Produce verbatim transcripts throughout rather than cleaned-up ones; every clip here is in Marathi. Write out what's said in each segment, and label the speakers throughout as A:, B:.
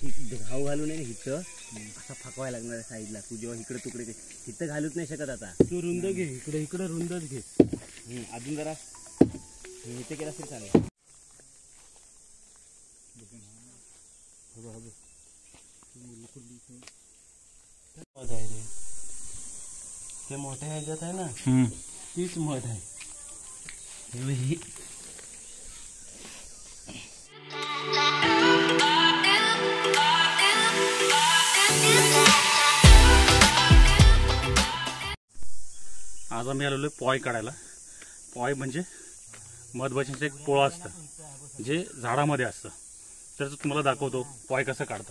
A: घाऊ घालू नये इथं असा फाकवायला लागणार साईडला. तू जेव्हा इकडे तुकडे इथं घालूच नाही शकत. आता
B: तू रुंद घे इकडे, इकडे रुंदच घे.
A: अजून जरा इथे केला तरी चालेल.
B: मध आहे रे ते मोठ्या ह्याच्यात आहे ना, तीच मध आहे.
C: आज आम्ही आलेलो पॉय काढायला. पॉय म्हणजे मधमाशीचं एक पोळं असतं जे झाडामध्ये असतं. तर तुम्हाला दाखवतो पॉय कसं काढतात.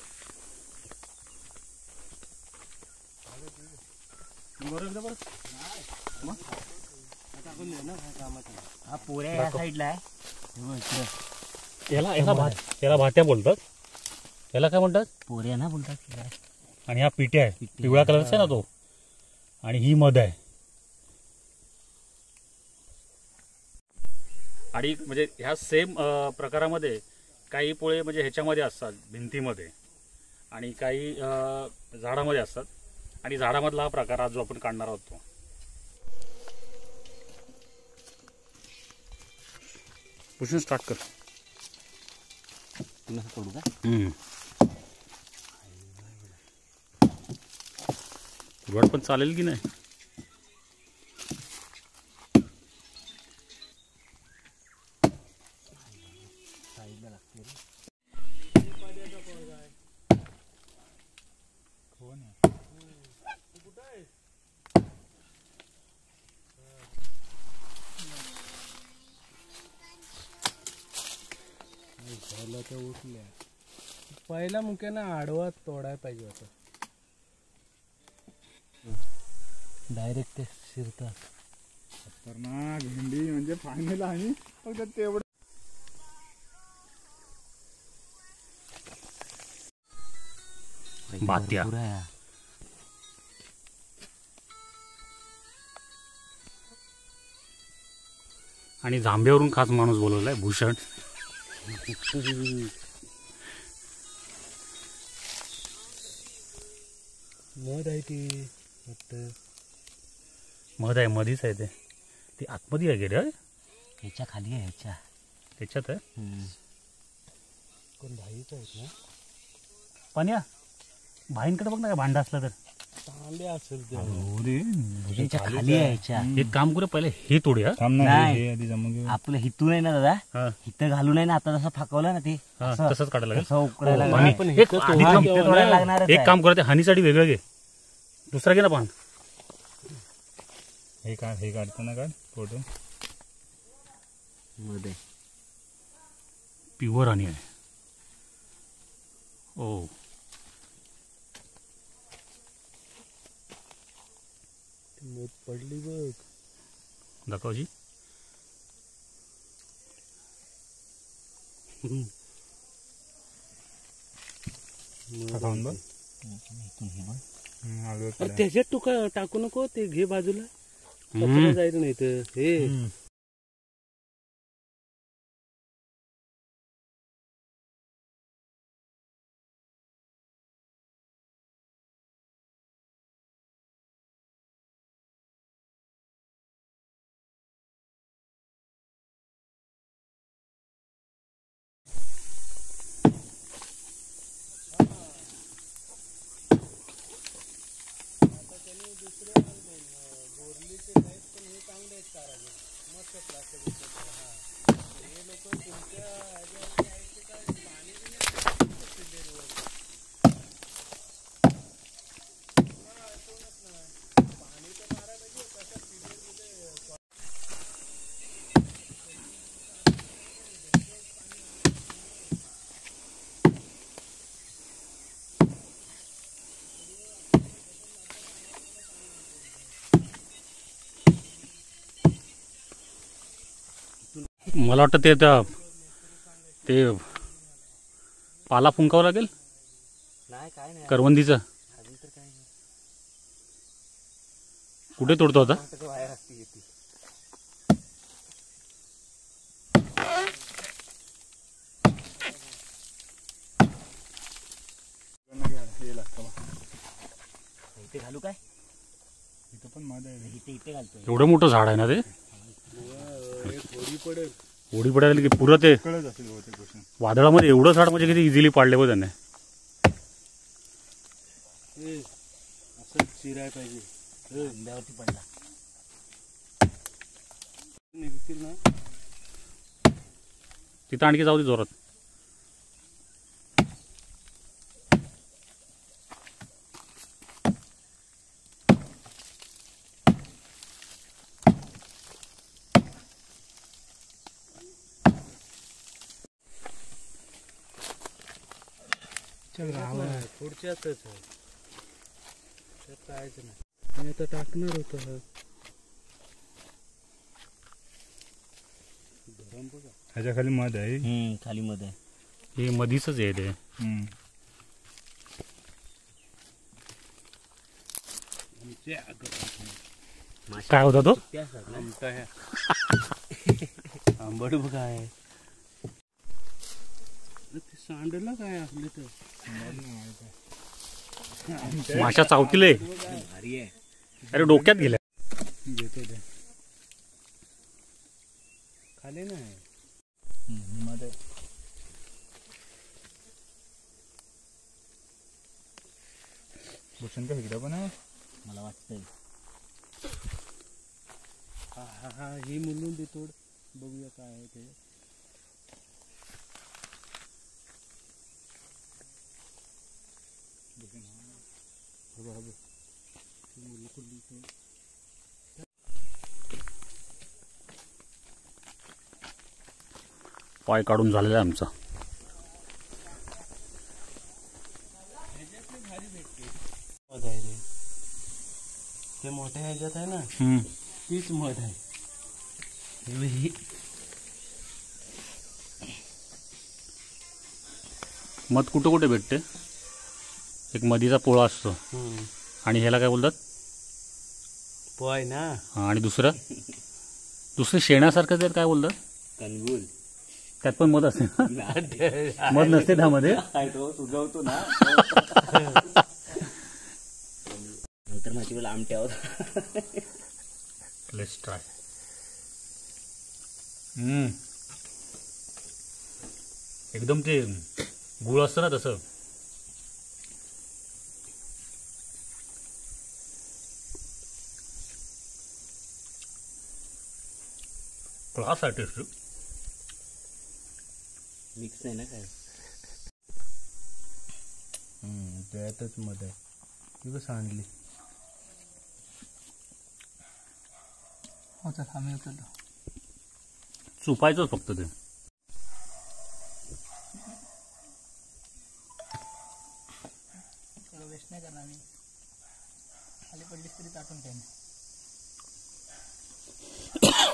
A: हा पोऱ्या या साईडला आहे.
C: याला याला भात याला भात्या बोलतात. याला काय म्हणतात?
A: पोऱ्या ना बोलतात.
C: आणि हा पिट्या आहे, पिवळ्या कलरचा आहे ना तो. आणि ही मध आहे. आणि म्हणजे ह्या सेम प्रकारामध्ये काही पोळे म्हणजे ह्याच्यामध्ये असतात भिंतीमध्ये, आणि काही झाडामध्ये असतात. आणि झाडामधला हा प्रकार आज जो आपण काढणार आहोत तो. पुसून स्टार्ट कर.
A: तोडू का?
C: तुरवाड पण चालेल की नाही?
B: झालं तर उठल्या. पहिला मुख्यानं आडवा तोडाय पाहिजे होतं. डायरेक्ट ते शिरतात.
D: खतरनाक भेंडी म्हणजे फायनल. आणि फक्त तेवढं
C: बात्या. आणि जांभेवरून खास माणूस बोलवलाय भूषण.
B: मध आहे ती
C: मध आहे, मधीच आहे ते. ती आतमध्ये आहे गेले
A: ह्याच्या खाली आहे. ह्याच्या
C: त्याच्यात आहे.
B: कोण भाईच आहेत ना?
C: पाण्या भाईंकडे बघ ना, काय भांडा असला तर
B: तांबे असेल ते.
A: ह्याच्या खाली आहे. ह्याच्या
C: एक काम करू, पहिले हे तोडूया.
A: नाही आपलं हितून आहे ना दादा, हिथं घालू नाही ना. आता जसं फाकवलं ना ते
C: तसंच काढायला लागेल.
A: उकडायला
C: लागेल. एक काम करा, ते हानीसाठी वेगळं घे. दुसरा घे ना पान.
D: हे काढ, हे काढताना काढ फोटो.
A: मध्ये
C: प्युअर हनी आहे. ओ
B: मध पडली बघ.
C: दाखवशी.
B: त्याच्यात तू का टाकू नको, ते घे बाजूला. कचरा जायचं नाही तर. हे
C: मला वाटतं ते त्या ते पाला फुंकावं लागेल.
A: नाही काय नाही
C: करवंदीचा.
A: अजून तर काय नाही.
C: कुठे तोडतो आता?
A: बाहेर असते येते. इथे घालू काय?
D: इथं पण मध आहे रे.
A: इथे इथे घालतोय.
C: एवढं मोठं झाड आहे ना ते.
B: थोडी पडेल.
C: ओढी पडायला की पुरं ते
D: कळत असेल बहुतेक गोष्ट.
C: वादळामध्ये एवढं झाड म्हणजे किती इझिली पाडले बघ त्याने.
B: ए, असं चिराय पाहिजे.
A: आंब्यावरती पडला.
B: निघतील ना.
C: तिथं आणखी जाऊ दे जोरात.
B: चल राहा पुढच्यातच आहे. त्यात कायच नाही. मी आता टाकणार होतो हा. गरम बघा.
D: ह्याच्या खाली मध आहे.
A: हम्म खाली मध्ये
C: हे मधीच आहे ते.
D: हम्म.
B: आमच्या
C: काय होता तो?
B: आमचा ह्या आंबट बघा आहे. ते सांडला काय आपले तर
C: माशा चावतील.
A: भारी आहे.
C: अरे डोक्यात गेल्या.
D: घेतो ते.
B: खाली नाही.
A: मध्ये
D: भूषण का इकडे पण आहे.
A: मला वाटतंय.
B: हा हा हा ही मुलून दे तोड. बघूया काय आहे ते.
C: पाय काढून झालेला आहे आमचा.
B: मध आहे रे. ते मोठ्या ह्याच्यात आहे ना तीच मध आहे.
C: मध कुठं कुठे भेटते? एक मधीचा पोळा असतो आणि ह्याला काय बोलतात?
B: पोय ना.
C: हा, आणि दुसरं दुसरं शेणासारखं त्यात काय बोलतात?
A: कणगुल.
C: त्यात पण मध असते ना? मध नसते त्यामध्ये.
A: तो सुजवतो ना. नंतर माहिती मला आमट्या होता.
C: Let's try. हम्म एकदम ते गुळ असतं ना तसं. क्लास आहे टेस्ट.
A: मिक्स आहे ना काय?
B: हम्म त्यातच मध आहे. ती सांडली.
A: हो तर आम्ही उचलतो.
C: चुपायचंच फक्त ते.
A: थोडं वेस्ट नाही करणार मी. खाली पडलीस तरी टाकून ठेव.